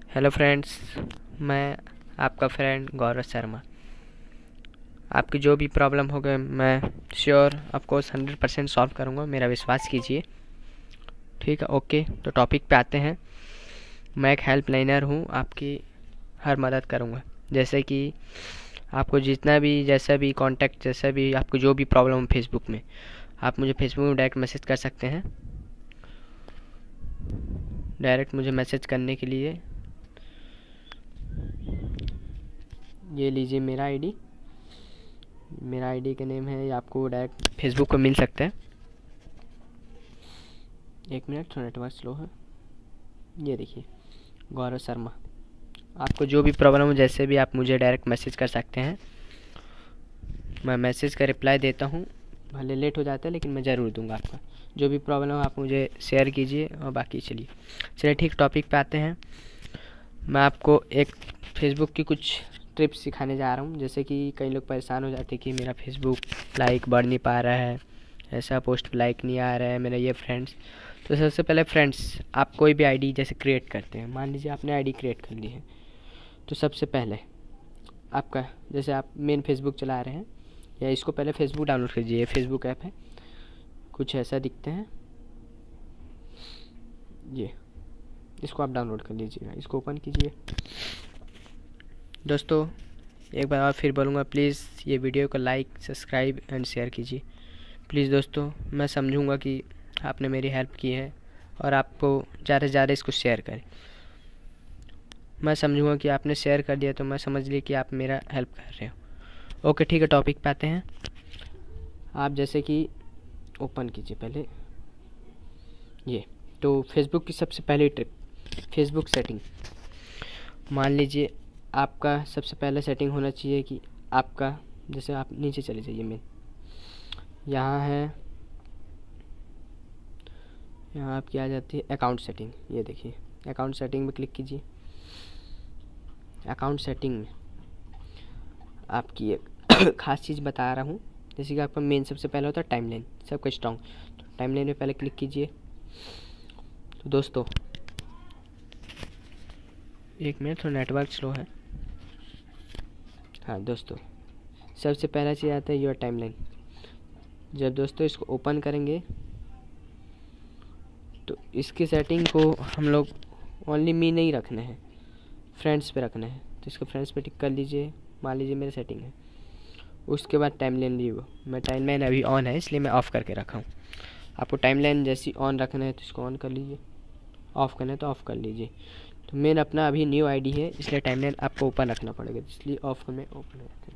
Hello friends, मैं आपका friend Gaurav Sharma. आपकी जो भी प्रॉब्लम होगा मैं श्योर ऑफकोर्स 100% सॉल्व करूँगा, मेरा विश्वास कीजिए। ठीक है, ओके। तो टॉपिक पे आते हैं। मैं एक हेल्प लाइनर हूँ, आपकी हर मदद करूँगा। जैसे कि आपको जितना भी जैसा भी कांटेक्ट, जैसा भी आपको जो भी प्रॉब्लम हो फेसबुक में, आप मुझे फेसबुक में डायरेक्ट मैसेज कर सकते हैं। डायरेक्ट मुझे मैसेज करने के लिए ये लीजिए मेरा आईडी। मेरा आईडी का नेम है, आपको डायरेक्ट फेसबुक पर मिल सकता है। एक मिनट, थोड़ा नेटवर्क स्लो है। ये देखिए, गौरव शर्मा। आपको जो भी प्रॉब्लम हो, जैसे भी आप मुझे डायरेक्ट मैसेज कर सकते हैं। मैं मैसेज का रिप्लाई देता हूँ, भले लेट हो जाता है लेकिन मैं ज़रूर दूंगा। आपका जो भी प्रॉब्लम हो आप मुझे शेयर कीजिए। और बाकी चलिए ठीक टॉपिक पे आते हैं। मैं आपको एक फेसबुक की कुछ टिप्स सिखाने जा रहा हूँ। जैसे कि कई लोग परेशान हो जाते हैं कि मेरा फेसबुक लाइक बढ़ नहीं पा रहा है, ऐसा पोस्ट लाइक नहीं आ रहा है, मेरा ये फ्रेंड्स। तो सबसे पहले फ्रेंड्स, आप कोई भी आईडी जैसे क्रिएट करते हैं, मान लीजिए आपने आईडी क्रिएट कर ली है, तो सबसे पहले आपका, जैसे आप मेन फेसबुक चला रहे हैं, या इसको पहले फेसबुक डाउनलोड कीजिए। ये फेसबुक ऐप है, कुछ ऐसा दिखते हैं ये। इसको आप डाउनलोड कर लीजिएगा, इसको ओपन कीजिए। दोस्तों, एक बार और फिर बोलूँगा, प्लीज़ ये वीडियो को लाइक, सब्सक्राइब एंड शेयर कीजिए। प्लीज़ दोस्तों, मैं समझूंगा कि आपने मेरी हेल्प की है और आपको ज़्यादा से ज़्यादा इसको शेयर करें। मैं समझूंगा कि आपने शेयर कर दिया तो मैं समझ ली कि आप मेरा हेल्प कर रहे हो। ओके ठीक है, टॉपिक पे आते हैं। आप जैसे कि ओपन कीजिए पहले ये। तो फेसबुक की सबसे पहली ट्रिप, फेसबुक सेटिंग। मान लीजिए आपका सबसे पहले सेटिंग होना चाहिए कि आपका, जैसे आप नीचे चले जाइए, मेन यहाँ है, यहाँ आपकी आ जाती है अकाउंट सेटिंग। ये देखिए, अकाउंट सेटिंग में क्लिक कीजिए। अकाउंट सेटिंग में आपकी एक खास चीज़ बता रहा हूँ। जैसे कि आपका मेन सबसे पहले होता है टाइमलाइन, सबका स्ट्रॉन्ग। तो टाइमलाइन में पहले क्लिक कीजिए। तो दोस्तों, एक मिनट, थोड़ा नेटवर्क स्लो है। हाँ दोस्तों, सबसे पहला चीज़ आता है योर टाइमलाइन। जब दोस्तों इसको ओपन करेंगे तो इसकी सेटिंग को हम लोग ओनली मी नहीं रखना है, फ्रेंड्स पे रखना है। तो इसको फ्रेंड्स पे टिक कर लीजिए। मान लीजिए मेरी सेटिंग है। उसके बाद टाइमलाइन रिव्यू, मैं टाइमलाइन अभी ऑन है इसलिए मैं ऑफ़ करके रखा हूँ। आपको टाइमलाइन जैसी ऑन रखना है तो इसको ऑन कर लीजिए, ऑफ़ करना है तो ऑफ़ कर लीजिए। तो मेन अपना अभी न्यू आईडी है इसलिए टाइमलाइन आपको ओपन रखना पड़ेगा, इसलिए ऑफ करने ओपन रखते हैं।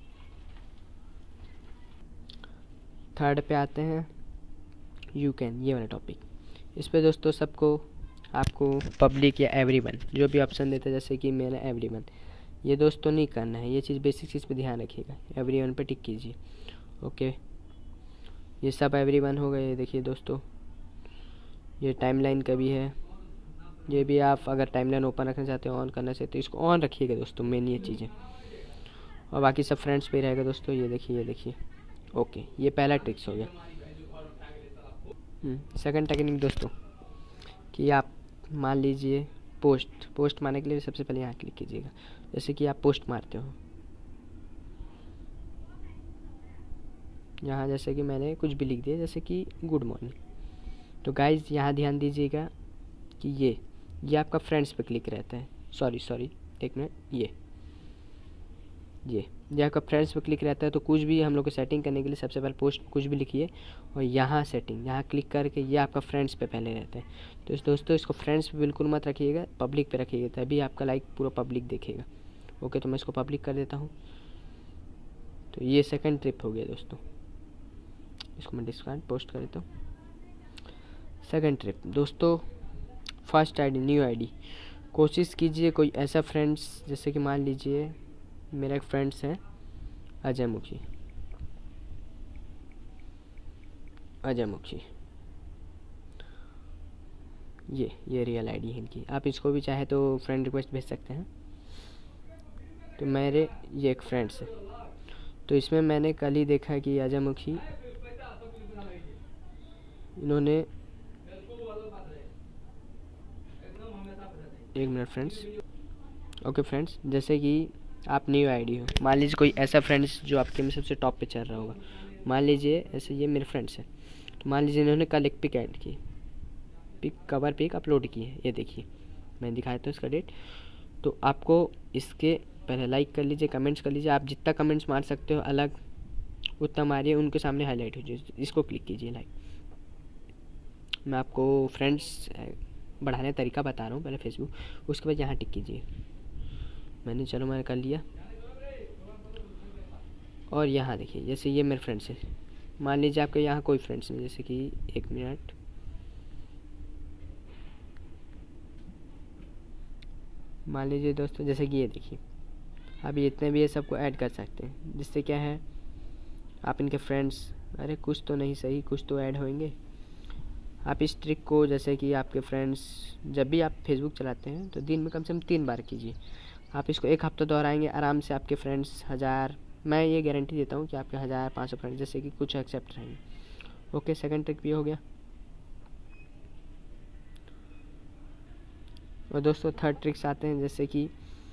थर्ड पे आते हैं, यू कैन, ये वाला टॉपिक। इस पे दोस्तों सबको, आपको पब्लिक या एवरीवन जो भी ऑप्शन देता है, जैसे कि मैंने एवरीवन, ये दोस्तों नहीं करना है। ये चीज़ बेसिक चीज़ पे ध्यान रखिएगा। एवरीवन पे टिक कीजिए। ओके, ये सब एवरीवन हो गए। देखिए दोस्तों, ये टाइमलाइन का भी है। ये भी आप अगर टाइमलाइन ओपन रखना चाहते हो, ऑन करना चाहते हो, तो इसको ऑन रखिएगा दोस्तों, मेन ये चीज़ें। और बाकी सब फ्रेंड्स पे ही रहेगा दोस्तों। ये देखिए, ये देखिए। ओके, ये पहला ट्रिक्स हो गया। सेकंड टेक्निक दोस्तों, कि आप मान लीजिए पोस्ट, पोस्ट मारने के लिए सबसे पहले यहाँ क्लिक कीजिएगा। जैसे कि आप पोस्ट मारते हो, यहाँ जैसे कि मैंने कुछ भी लिख दिया, जैसे कि गुड मॉर्निंग। तो गाइज यहाँ ध्यान दीजिएगा कि ये आपका फ्रेंड्स पे क्लिक रहता है। सॉरी एक मिनट, ये आपका फ्रेंड्स पे क्लिक रहता है। तो कुछ भी हम लोग को सेटिंग करने के लिए सबसे पहले पोस्ट कुछ भी लिखिए, और यहाँ सेटिंग, यहाँ क्लिक करके ये आपका फ्रेंड्स पे पहले रहता है। तो दोस्तों, इसको फ्रेंड्स पे बिल्कुल मत रखिएगा, पब्लिक पे रखिएगा, तभी आपका लाइक पूरा पब्लिक देखेगा। ओके, तो मैं इसको पब्लिक कर देता हूँ। तो ये सेकंड ट्रिप हो गया दोस्तों। इसको मैं डिस्कार्ड पोस्ट कर देता हूँ। सेकंड ट्रिप दोस्तों, फर्स्ट आईडी, न्यू आईडी। कोशिश कीजिए कोई ऐसा फ्रेंड्स, जैसे कि मान लीजिए मेरा एक फ्रेंड्स है अजय मुखी। ये रियल आईडी है इनकी। आप इसको भी चाहे तो फ्रेंड रिक्वेस्ट भेज सकते हैं। तो मेरे ये एक फ्रेंड्स है, तो इसमें मैंने कल ही देखा कि अजय मुखी, इन्होंने, एक मिनट फ्रेंड्स, ओके फ्रेंड्स, जैसे कि आप न्यू आईडी हो, मान लीजिए कोई ऐसा फ्रेंड्स जो आपके में सबसे टॉप पे चल रहा होगा। मान लीजिए ऐसे ये मेरे फ्रेंड्स हैं, तो मान लीजिए इन्होंने कल एक पिक ऐड की, पिक कवर पिक अपलोड की है, ये देखिए मैं दिखाता हूँ इसका डेट। तो आपको इसके पहले लाइक कर लीजिए, कमेंट्स कर लीजिए, आप जितना कमेंट्स मार सकते हो अलग उतना मारिए, उनके सामने हाईलाइट हो जाए, इसको क्लिक कीजिए लाइक। मैं आपको फ्रेंड्स बढ़ाने का तरीका बता रहा हूँ, पहले फेसबुक, उसके बाद यहाँ टिक कीजिए। मैंने कर लिया। और यहाँ देखिए, जैसे ये मेरे फ्रेंड्स है, मान लीजिए आपके यहाँ कोई फ्रेंड्स नहीं, जैसे कि 1 मिनट, मान लीजिए दोस्तों, जैसे कि ये देखिए, आप ये इतने भी ये सबको ऐड कर सकते हैं, जिससे क्या है आप इनके फ्रेंड्स, अरे कुछ तो नहीं सही, कुछ तो ऐड होंगे। आप इस ट्रिक को, जैसे कि आपके फ्रेंड्स, जब भी आप फेसबुक चलाते हैं तो दिन में कम से कम 3 बार कीजिए। आप इसको 1 हफ्ता दोहराएंगे, आराम से आपके फ्रेंड्स 1000, मैं ये गारंटी देता हूँ कि आपके 1500 फ्रेंड्स जैसे कि कुछ एक्सेप्ट रहेंगे। ओके, सेकंड ट्रिक भी हो गया। और दोस्तों थर्ड ट्रिक्स आते हैं, जैसे कि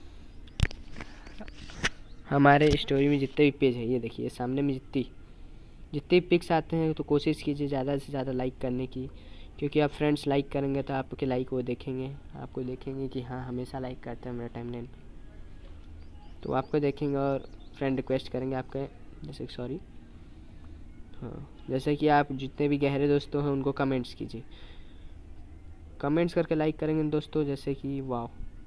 हमारे स्टोरी में जितने भी पेज हैं, ये देखिए सामने में जितने भी पिक्स आते हैं, तो कोशिश कीजिए ज़्यादा से ज़्यादा लाइक करने की, क्योंकि आप फ्रेंड्स लाइक करेंगे तो आपके लाइक वो देखेंगे, आपको देखेंगे कि हाँ हमेशा लाइक करते हैं मेरा टाइमलाइन, तो आपको देखेंगे और फ्रेंड रिक्वेस्ट करेंगे आपके, जैसे सॉरी, हाँ, जैसे कि आप जितने भी गहरे दोस्तों हैं उनको कमेंट्स कीजिए, कमेंट्स करके लाइक करेंगे दोस्तों, जैसे कि वाह।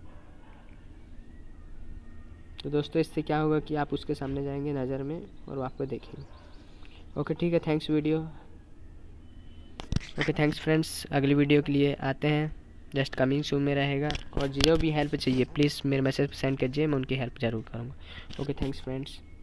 तो दोस्तों इससे क्या होगा कि आप उसके सामने जाएंगे नज़र में और वो आपको देखेंगे। ओके ठीक है, thanks video. Okay thanks friends, अगली वीडियो के लिए आते हैं, जस्ट कमिंग सून में रहेगा, और जो भी हेल्प चाहिए प्लीज़ मेरे मैसेज पर सेंड कीजिए, मैं उनकी हेल्प ज़रूर करूँगा। Okay thanks friends.